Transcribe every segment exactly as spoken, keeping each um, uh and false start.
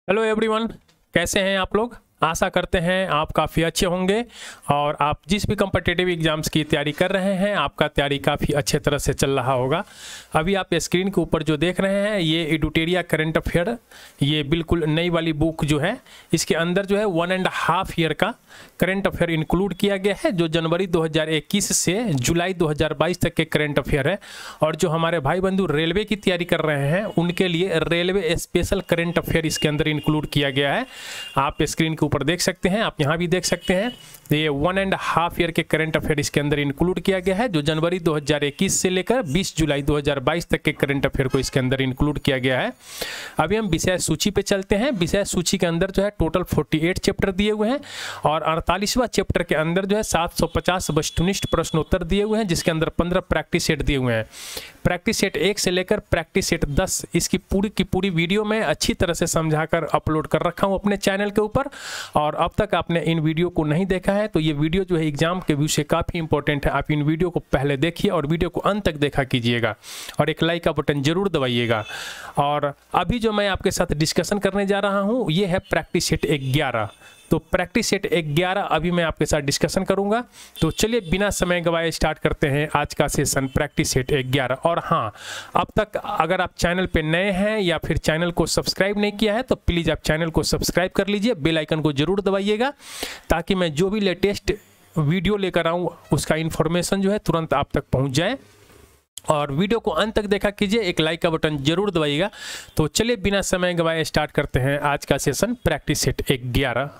Hello everyone, कैसे हैं आप लोग। आशा करते हैं आप काफ़ी अच्छे होंगे और आप जिस भी कॉम्पिटिटिव एग्जाम्स की तैयारी कर रहे हैं आपका तैयारी काफ़ी अच्छे तरह से चल रहा होगा। अभी आप स्क्रीन के ऊपर जो देख रहे हैं ये एडुटेरिया करंट अफेयर, ये बिल्कुल नई वाली बुक जो है इसके अंदर जो है वन एंड हाफ ईयर का करंट अफेयर इंक्लूड किया गया है, जो जनवरी दो हज़ार इक्कीस से जुलाई दो हज़ार बाईस तक के करंट अफेयर है। और जो हमारे भाई बंधु रेलवे की तैयारी कर रहे हैं उनके लिए रेलवे स्पेशल करंट अफेयर इसके अंदर इंक्लूड किया गया है। आप स्क्रीन के ऊपर देख सकते हैं, आप यहाँ भी देख सकते हैं, ये वन एंड हाफ ईयर के करंट अफेयर इसके अंदर इंक्लूड किया गया है, जो जनवरी दो हज़ार इक्कीस से लेकर बीस जुलाई दो हज़ार बाईस तक के करंट अफेयर को इसके अंदर इंक्लूड किया गया है। अभी हम विषय सूची पे चलते हैं। विषय सूची के अंदर जो है टोटल अड़तालीस चैप्टर दिए हुए हैं और अड़तालीसवां चैप्टर के अंदर जो है सात सौ पचास वस्तुनिष्ठ प्रश्न उत्तर दिए हुए हैं, जिसके अंदर पंद्रह प्रैक्टिस सेट दिए हुए हैं। प्रैक्टिस सेट एक से लेकर प्रैक्टिस सेट दस इसकी पूरी की पूरी वीडियो में अच्छी तरह से समझाकर अपलोड कर रखा हूं अपने चैनल के ऊपर। और अब तक आपने इन वीडियो को नहीं देखा है तो ये वीडियो जो है एग्जाम के व्यू से काफ़ी इंपॉर्टेंट है। आप इन वीडियो को पहले देखिए और वीडियो को अंत तक देखा कीजिएगा और एक लाइक का बटन जरूर दबाइएगा। और अभी जो मैं आपके साथ डिस्कशन करने जा रहा हूँ ये है प्रैक्टिस सेट ग्यारह। तो प्रैक्टिस सेट ग्यारह अभी मैं आपके साथ डिस्कशन करूंगा। तो चलिए बिना समय गवाए स्टार्ट करते हैं आज का सेशन प्रैक्टिस सेट ग्यारह। और हाँ, अब तक अगर आप चैनल पे नए हैं या फिर चैनल को सब्सक्राइब नहीं किया है तो प्लीज़ आप चैनल को सब्सक्राइब कर लीजिए, बेल आइकन को जरूर दबाइएगा ताकि मैं जो भी लेटेस्ट वीडियो लेकर आऊँ उसका इन्फॉर्मेशन जो है तुरंत आप तक पहुँच जाए। और वीडियो को अंत तक देखा कीजिए, एक लाइक का बटन जरूर दबाइएगा। तो चलिए बिना समय गवाए स्टार्ट करते हैं आज का सेशन प्रैक्टिस सेट ग्यारह।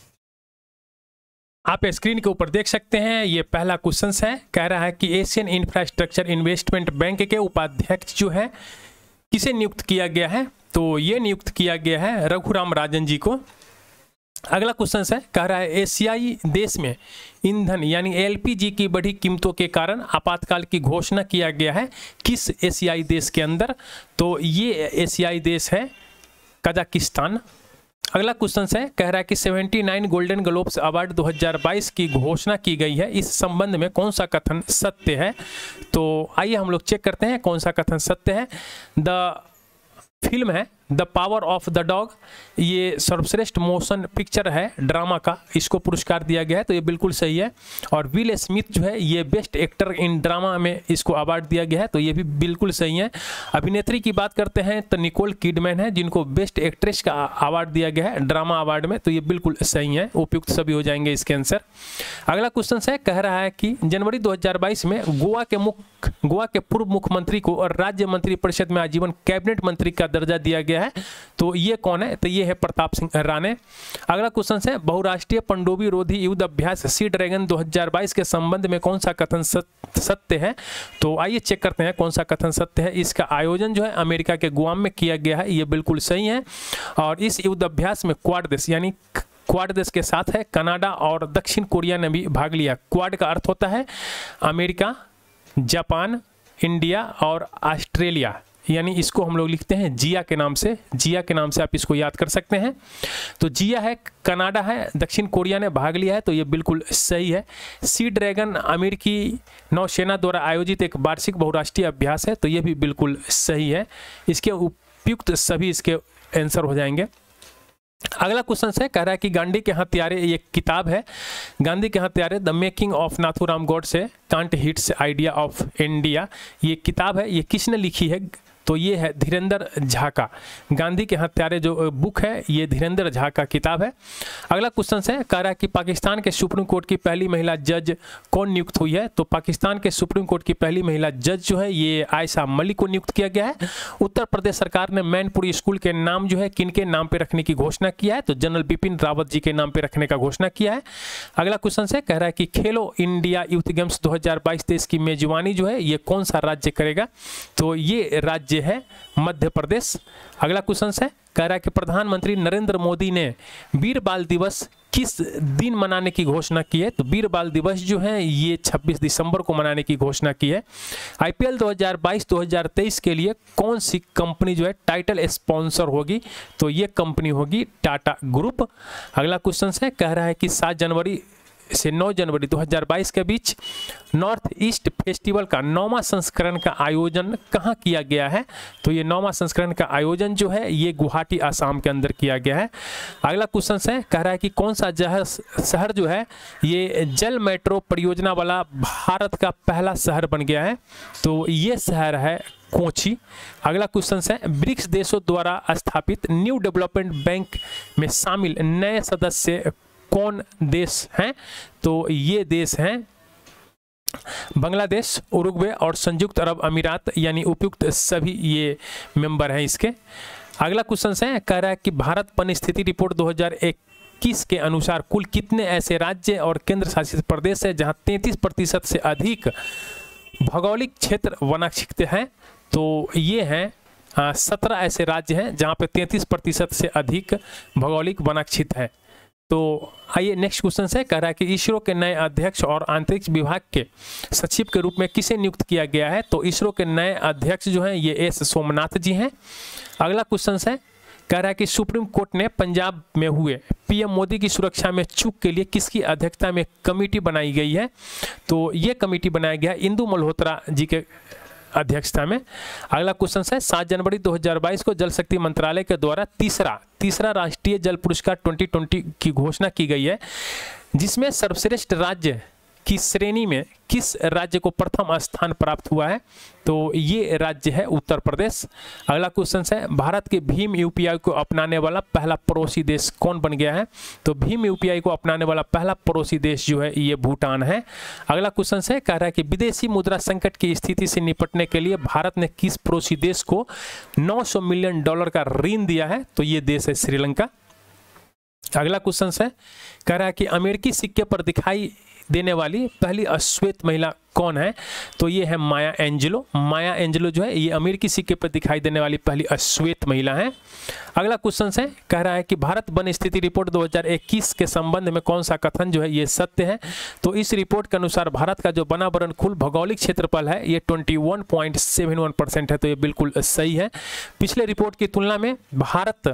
आप स्क्रीन के ऊपर देख सकते हैं, ये पहला क्वेश्चन है। कह रहा है कि एशियन इंफ्रास्ट्रक्चर इन्वेस्टमेंट बैंक के उपाध्यक्ष जो है किसे नियुक्त किया गया है। तो ये नियुक्त किया गया है रघुराम राजन जी को। अगला क्वेश्चन है, कह रहा है एशियाई देश में ईंधन यानी एलपीजी की बढ़ी कीमतों के कारण आपातकाल की घोषणा किया गया है किस एशियाई देश के अंदर। तो ये एशियाई देश है कजाकिस्तान। अगला क्वेश्चन है, कह रहा है कि उन्यासी गोल्डन ग्लोब्स अवार्ड दो हज़ार बाईस की घोषणा की गई है, इस संबंध में कौन सा कथन सत्य है। तो आइए हम लोग चेक करते हैं कौन सा कथन सत्य है। द फिल्म है the power of the dog, ये सर्वश्रेष्ठ मोशन पिक्चर है ड्रामा का, इसको पुरस्कार दिया गया है, तो ये बिल्कुल सही है। और विल स्मिथ जो है ये बेस्ट एक्टर इन ड्रामा में इसको अवार्ड दिया गया है, तो ये भी बिल्कुल सही है। अभिनेत्री की बात करते हैं तो निकोल किडमैन है जिनको बेस्ट एक्ट्रेस का अवार्ड दिया गया है ड्रामा अवार्ड में, तो ये बिल्कुल सही है, उपयुक्त सभी हो जाएंगे इसके आंसर। अगला क्वेश्चन है, कह रहा है कि जनवरी दो हज़ार बाईस में गोवा के मुख्य गोवा के पूर्व मुख्यमंत्री को और राज्य मंत्रिपरिषद में आजीवन कैबिनेट मंत्री का दर्जा दिया गया है, तो ये कौन है। तो ये है प्रताप सिंह राणे। अगला क्वेश्चन है, बहुराष्ट्रीय पनडुब्बी रोधी युद्ध अभ्यास सी ड्रैगन दो हज़ार बाईस के संबंध में कौन सा कथन सत्य है। तो आइए चेक करते हैं कौन सा कथन सत्य है। इसका आयोजन जो है अमेरिका के गुआम में किया गया है, ये बिल्कुल सही है। और इस युद्ध अभ्यास में क्वाड देश यानी क्वाड देश के साथ है कनाडा और दक्षिण कोरिया ने भी भाग लिया। क्वाड का अर्थ होता है अमेरिका, जापान, इंडिया और ऑस्ट्रेलिया, यानी इसको हम लोग लिखते हैं जिया के नाम से। जिया के नाम से आप इसको याद कर सकते हैं। तो जिया है, कनाडा है, दक्षिण कोरिया ने भाग लिया है, तो ये बिल्कुल सही है। सी ड्रैगन अमेरिकी नौसेना द्वारा आयोजित एक वार्षिक बहुराष्ट्रीय अभ्यास है, तो ये भी बिल्कुल सही है। इसके उपयुक्त सभी इसके आंसर हो जाएंगे। अगला क्वेश्चन है, कह रहा है कि गांधी के हत्यारे, ये किताब है गांधी के हत्यारे the making of Nathuram Godse can't hits idea of India, ये किताब है, ये किसने लिखी है। तो ये है धीरेंद्र झा का। गांधी के हत्यारे जो बुक है ये धीरेंद्र झा का किताब है। अगला क्वेश्चन है, कह रहा है कि पाकिस्तान के सुप्रीम कोर्ट की पहली महिला जज कौन नियुक्त हुई है। तो पाकिस्तान के सुप्रीम कोर्ट की पहली महिला जज जो है ये आयशा मलिक को नियुक्त किया गया है। उत्तर प्रदेश सरकार ने मैनपुरी स्कूल के नाम जो है किनके नाम पे रखने की घोषणा किया है। तो जनरल बिपिन रावत जी के नाम पे रखने का घोषणा किया है। अगला क्वेश्चन है, कह रहा है कि खेलो इंडिया यूथ गेम्स दो हज़ार बाईस तेईस की मेजबानी जो है ये कौन सा राज्य करेगा। तो ये राज्य है मध्य प्रदेश। अगला क्वेश्चन है, कह रहा है कि प्रधानमंत्री नरेंद्र मोदी ने वीर बाल दिवस किस दिन मनाने की घोषणा की है। तो वीर बाल दिवस जो है ये छब्बीस दिसंबर को मनाने की घोषणा की है। आईपीएल दो हज़ार बाईस दो हज़ार तेईस के लिए कौन सी कंपनी जो है टाइटल स्पॉन्सर होगी। तो ये कंपनी होगी टाटा ग्रुप। अगला क्वेश्चन है, कह रहा है कि सात जनवरी से नौ जनवरी दो हज़ार बाईस के बीच नॉर्थ ईस्ट फेस्टिवल का नौवां संस्करण का आयोजन कहाँ किया गया है? तो ये नौवां संस्करण का आयोजन जो है ये गुवाहाटी आसाम के अंदर किया गया है। अगला क्वेश्चन है, कह रहा है कि कौन सा शहर जो है ये जल मेट्रो परियोजना वाला भारत का पहला शहर बन गया है? तो ये शहर है कोची। अगला क्वेश्चन है, ब्रिक्स देशों द्वारा स्थापित न्यू डेवलपमेंट बैंक में शामिल नए सदस्य कौन देश हैं? तो ये देश हैं बांग्लादेश, उरुग्वे और संयुक्त अरब अमीरात, यानी उपयुक्त सभी ये मेंबर हैं इसके। अगला क्वेश्चन है, कह रहा है कि भारत परिस्थिति रिपोर्ट दो हज़ार इक्कीस के अनुसार कुल कितने ऐसे राज्य और केंद्र शासित प्रदेश है जहां तैंतीस प्रतिशत से अधिक भौगोलिक क्षेत्र वनाक्षित हैं? तो ये हैं सत्रह ऐसे राज्य हैं जहां पे तैंतीस प्रतिशत से अधिक भौगोलिक वनाक्षित है। तो आइए नेक्स्ट क्वेश्चन है, कह रहा है कि इसरो के नए अध्यक्ष और अंतरिक्ष विभाग के सचिव के रूप में किसे नियुक्त किया गया है? तो इसरो के नए अध्यक्ष जो हैं ये एस सोमनाथ जी हैं। अगला क्वेश्चन है, कह रहा है कि सुप्रीम कोर्ट ने पंजाब में हुए पीएम मोदी की सुरक्षा में चूक के लिए किसकी अध्यक्षता में कमेटी बनाई गई है? तो ये कमेटी बनाया गया इंदु मल्होत्रा जी के अध्यक्षता में। अगला क्वेश्चन है, सात जनवरी दो हज़ार बाईस को जल शक्ति मंत्रालय के द्वारा तीसरा तीसरा राष्ट्रीय जल पुरस्कार ट्वेंटी ट्वेंटी की घोषणा की गई है, जिसमें सर्वश्रेष्ठ राज्य की श्रेणी में किस राज्य को प्रथम स्थान प्राप्त हुआ है? तो ये राज्य है उत्तर प्रदेश। अगला क्वेश्चन है, भारत के भीम यूपीआई को अपनाने वाला पहला पड़ोसी देश कौन बन गया है? तो भीम यूपीआई को अपनाने वाला पहला पड़ोसी देश जो है ये भूटान है। अगला क्वेश्चन है, कह रहा है कि विदेशी मुद्रा संकट की स्थिति से निपटने के लिए भारत ने किस पड़ोसी देश को नौ सौ मिलियन डॉलर का ऋण दिया है? तो ये देश है श्रीलंका। अगला क्वेश्चन है, कह रहा है कि अमेरिकी सिक्के पर दिखाई देने वाली पहली अश्वेत महिला कौन है? तो ये है माया एंजेलो। माया एंजेलो जो है ये अमेरिकी सिक्के पर दिखाई देने वाली पहली अश्वेत महिला है। अगला क्वेश्चन है, कह रहा है कि भारत वन स्थिति रिपोर्ट दो हज़ार इक्कीस के संबंध में कौन सा कथन जो है ये सत्य है? तो इस रिपोर्ट के अनुसार भारत का जो वनावरण कुल भौगोलिक क्षेत्रफल है ये इक्कीस पॉइंट सात एक परसेंट है। तो ये बिल्कुल सही है। पिछले रिपोर्ट की तुलना में भारत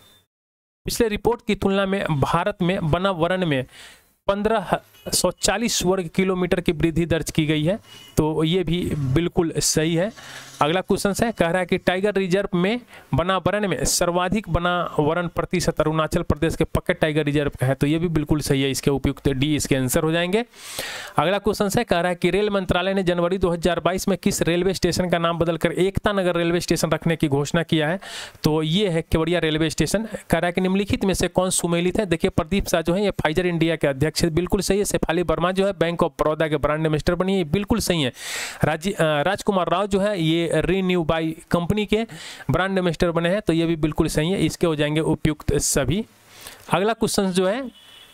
पिछले रिपोर्ट की तुलना में भारत में वनावरण में पंद्रह सौ चालीस वर्ग किलोमीटर की वृद्धि दर्ज की गई है। तो ये भी बिल्कुल सही है। अगला क्वेश्चन है, कह रहा है कि टाइगर रिजर्व में वनावरण में सर्वाधिक वनावरण प्रतिशत अरुणाचल प्रदेश के पॉकेट टाइगर रिजर्व का है। तो ये भी बिल्कुल सही है। इसके उपयुक्त डी इसके आंसर हो जाएंगे। अगला क्वेश्चन है, कह रहा है कि रेल मंत्रालय ने जनवरी दो हज़ार बाईस में किस रेलवे स्टेशन का नाम बदलकर एकता नगर रेलवे स्टेशन रखने की घोषणा किया है? तो ये है केवड़िया रेलवे स्टेशन। कह रहा है कि निम्नलिखित में से कौन सुमेलित है? देखिए प्रदीप शाह जो है ये फाइजर इंडिया के अध्यक्ष है, बिल्कुल सही है। शेफाली वर्मा जो है बैंक ऑफ बड़ौदा के ब्रांड एम्बेसडर बनी है, बिल्कुल सही है। राजी राजकुमार राव जो है ये रीन्यू बाई कंपनी के ब्रांड एम्बेसडर बने हैं। तो ये भी बिल्कुल सही है। इसके हो जाएंगे उपयुक्त सभी। अगला क्वेश्चन जो है,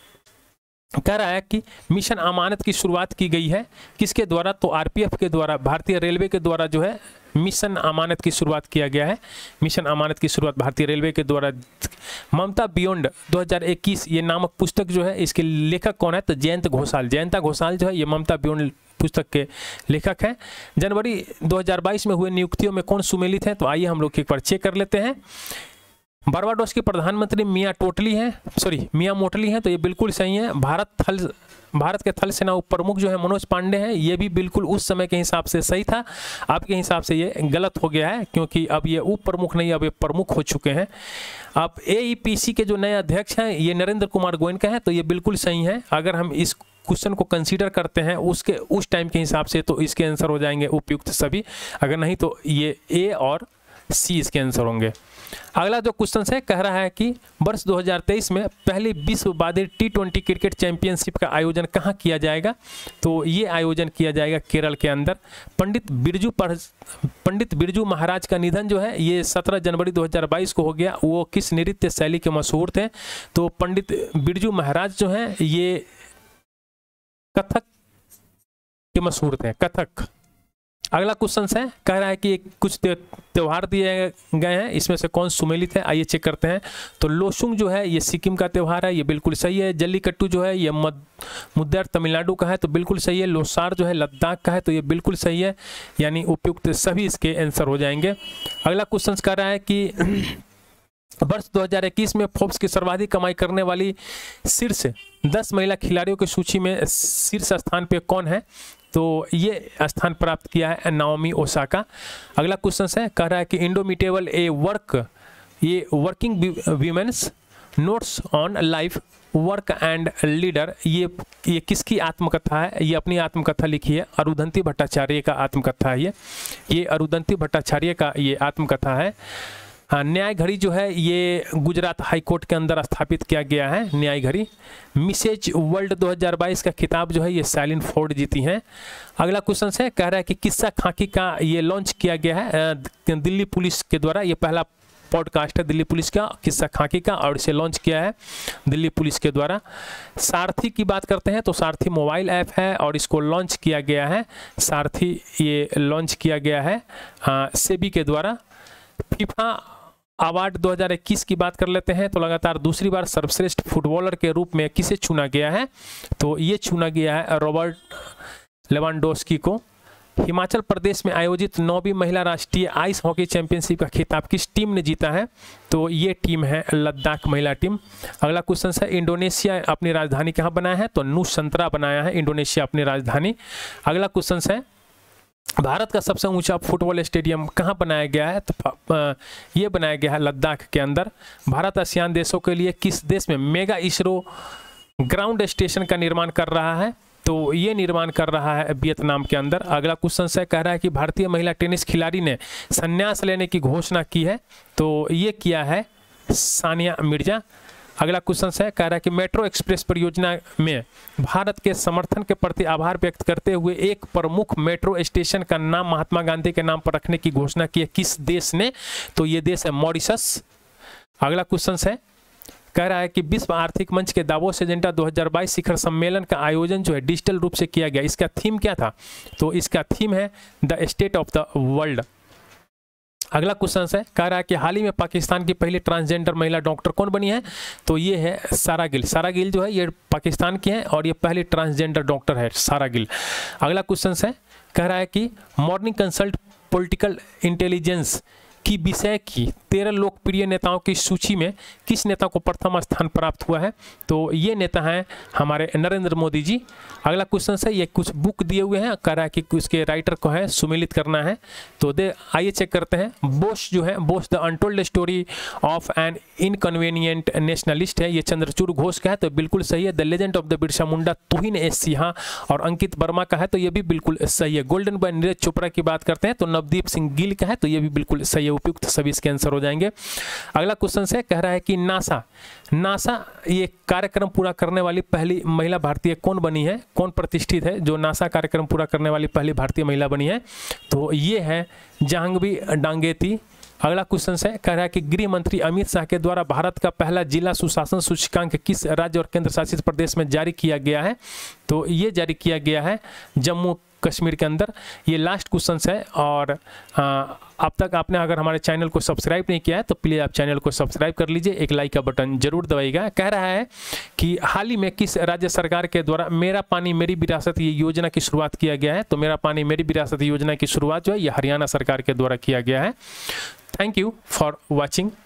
कह रहा है कि मिशन अमानत की शुरुआत की गई है किसके द्वारा? तो आरपीएफ के द्वारा, भारतीय रेलवे के द्वारा जो है मिशन अमानत की शुरुआत किया गया है। मिशन अमानत की शुरुआत भारतीय रेलवे के द्वारा। ममता बियॉन्ड दो हज़ार इक्कीस ये नामक पुस्तक जो है इसके लेखक कौन है? तो जयंत घोषाल। जयंता घोषाल जो है ये ममता बियॉन्ड पुस्तक के लेखक हैं। जनवरी दो हज़ार बाईस में हुए नियुक्तियों में कौन सुमेलित है? तो आइए हम लोग एक बार चेक कर लेते हैं। बारबाडोस के प्रधानमंत्री मियां टोटली हैं, सॉरी मियां मोटली हैं। तो ये बिल्कुल सही है। भारत थल भारत के थल सेना उप प्रमुख जो है मनोज पांडे हैं। ये भी बिल्कुल उस समय के हिसाब से सही था। आपके हिसाब से ये गलत हो गया है क्योंकि अब ये उप प्रमुख नहीं, अब ये प्रमुख हो चुके हैं। अब एईपीसी के जो नए अध्यक्ष हैं ये नरेंद्र कुमार गोयनका हैं। तो ये बिल्कुल सही है। अगर हम इस क्वेश्चन को कंसीडर करते हैं उसके उस टाइम के हिसाब से तो इसके आंसर हो जाएंगे उपयुक्त सभी। अगर नहीं तो ये ए और सी इसके आंसर होंगे। अगला जो क्वेश्चन है, कह रहा है कि वर्ष दो हज़ार तेईस में पहली विश्व बाधित टी ट्वेंटी क्रिकेट चैंपियनशिप का आयोजन कहाँ किया जाएगा? तो ये आयोजन किया जाएगा केरल के अंदर। पंडित बिरजू पंडित बिरजू महाराज का निधन जो है ये सत्रह जनवरी दो हज़ार बाईस को हो गया। वो किस नृत्य शैली के मशहूर थे? तो पंडित बिरजू महाराज जो हैं ये कथक के मशहूर थे, कथक। अगला क्वेश्चन है, कह रहा है कि कुछ त्यौहार दिए गए हैं, इसमें से कौन सुमेलित है? आइए चेक करते हैं। तो लोसुंग जो है ये सिक्किम का त्यौहार है, ये बिल्कुल सही है। जल्लीकट्टू जो है ये मुद्दर तमिलनाडु का है, तो बिल्कुल सही है। लोसार जो है लद्दाख का है, तो ये बिल्कुल सही है। यानी उपयुक्त सभी इसके आंसर हो जाएंगे। अगला क्वेश्चन कह रहा है कि वर्ष दो हज़ार इक्कीस में फोर्ब्स की सर्वाधिक कमाई करने वाली शीर्ष दस महिला खिलाड़ियों की सूची में शीर्ष स्थान पे कौन है? तो ये स्थान प्राप्त किया है नाओमी ओसाका। अगला क्वेश्चन है, कह रहा है कि इंडोमिटेबल ए वर्क ये working women's notes on life work and leader, ये ये किसकी आत्मकथा है? ये अपनी आत्मकथा लिखी है, अरुंधति भट्टाचार्य का आत्मकथा है ये ये अरुंधति भट्टाचार्य का ये आत्मकथा है। न्याय घड़ी जो है ये गुजरात हाई कोर्ट के अंदर स्थापित किया गया है न्याय घड़ी। मिसेज वर्ल्ड दो हज़ार बाईस का खिताब जो है ये सैलिन फोर्ड जीती हैं। अगला क्वेश्चन है, कह रहा है कि किस्सा खाकी का ये लॉन्च किया गया है दिल्ली पुलिस के द्वारा। ये पहला पॉडकास्ट है दिल्ली पुलिस का, किस्सा खाकी का, और इसे लॉन्च किया है दिल्ली पुलिस के द्वारा। सारथी की बात करते हैं तो सारथी मोबाइल ऐप है और इसको लॉन्च किया गया है, सारथी ये लॉन्च किया गया है सेबी के द्वारा। फीफा अवार्ड दो हज़ार इक्कीस की बात कर लेते हैं तो लगातार दूसरी बार सर्वश्रेष्ठ फुटबॉलर के रूप में किसे चुना गया है? तो ये चुना गया है रॉबर्ट लेवांडोस्की को। हिमाचल प्रदेश में आयोजित नौवीं महिला राष्ट्रीय आइस हॉकी चैंपियनशिप का खिताब किस टीम ने जीता है? तो ये टीम है लद्दाख महिला टीम। अगला क्वेश्चन है, इंडोनेशिया अपनी राजधानी कहाँ बनाया है? तो नुसंतरा बनाया है इंडोनेशिया अपनी राजधानी। अगला क्वेश्चन है, भारत का सबसे ऊंचा फुटबॉल स्टेडियम कहाँ बनाया गया है? तो ये बनाया गया है लद्दाख के अंदर। भारत आसियान देशों के लिए किस देश में मेगा इसरो ग्राउंड स्टेशन का निर्माण कर रहा है? तो ये निर्माण कर रहा है वियतनाम के अंदर। अगला क्वेश्चन है, कह रहा है कि भारतीय महिला टेनिस खिलाड़ी ने संन्यास लेने की घोषणा की है। तो ये किया है सानिया मिर्जा। अगला क्वेश्चन है, कह रहा है कि मेट्रो एक्सप्रेस परियोजना में भारत के समर्थन के प्रति आभार व्यक्त करते हुए एक प्रमुख मेट्रो स्टेशन का नाम महात्मा गांधी के नाम पर रखने की घोषणा की है किस देश ने? तो ये देश है मॉरिशस। अगला क्वेश्चन है, कह रहा है कि विश्व आर्थिक मंच के दावोस एजेंडा दो हज़ार बाईस शिखर सम्मेलन का आयोजन जो है डिजिटल रूप से किया गया, इसका थीम क्या था? तो इसका थीम है the state of the world. अगला क्वेश्चन है, कह रहा है कि हाल ही में पाकिस्तान की पहली ट्रांसजेंडर महिला डॉक्टर कौन बनी है? तो ये है सारा गिल। सारा गिल जो है ये पाकिस्तान की है और ये पहली ट्रांसजेंडर डॉक्टर है सारा गिल। अगला क्वेश्चन है, कह रहा है कि मॉर्निंग कंसल्ट पॉलिटिकल इंटेलिजेंस की विषय की तेरह लोकप्रिय नेताओं की सूची में किस नेता को प्रथम स्थान प्राप्त हुआ है? तो ये नेता हैं हमारे नरेंद्र मोदी जी। अगला क्वेश्चन है, ये कुछ बुक दिए हुए हैं, कह रहा है कि उसके राइटर को है सुमिलित करना है। तो दे आइए चेक करते हैं। बोस जो है Bose the untold story of an inconvenient nationalist है, ये चंद्रचूड़ घोष का है तो बिल्कुल सही है। The legend of the Birsa Munda Tuhin S Sinha और अंकित वर्मा का है तो ये भी बिल्कुल सही है। गोल्डन बॉय नीरज चोपड़ा की बात करते हैं तो नवदीप सिंह गिल का है तो ये भी बिल्कुल सही है, उपयुक्त सभी इसके आंसर हो जाएंगे। अगला क्वेश्चन है, कह रहा है कि नासा नासा ये कार्यक्रम पूरा करने वाली पहली महिला भारतीय कौन बनी है? कौन प्रतिष्ठित है जो नासा कार्यक्रम पूरा करने वाली पहली भारतीय महिला बनी है? तो ये है जाह्नवी डांगेती। अगला क्वेश्चन है, कह रहा है कि गृह मंत्री अमित शाह के द्वारा भारत का पहला जिला सुशासन सूचकांक किस राज्य और केंद्र शासित प्रदेश में जारी किया गया है? तो ये जारी किया गया है जम्मू कश्मीर के अंदर। ये लास्ट क्वेश्चन है और आ, अब तक आपने अगर हमारे चैनल को सब्सक्राइब नहीं किया है तो प्लीज़ आप चैनल को सब्सक्राइब कर लीजिए, एक लाइक का बटन जरूर दबाइएगा। कह रहा है कि हाल ही में किस राज्य सरकार के द्वारा मेरा पानी मेरी विरासत ये योजना की शुरुआत किया गया है? तो मेरा पानी मेरी विरासत योजना की शुरुआत जो है ये हरियाणा सरकार के द्वारा किया गया है। Thank you for watching.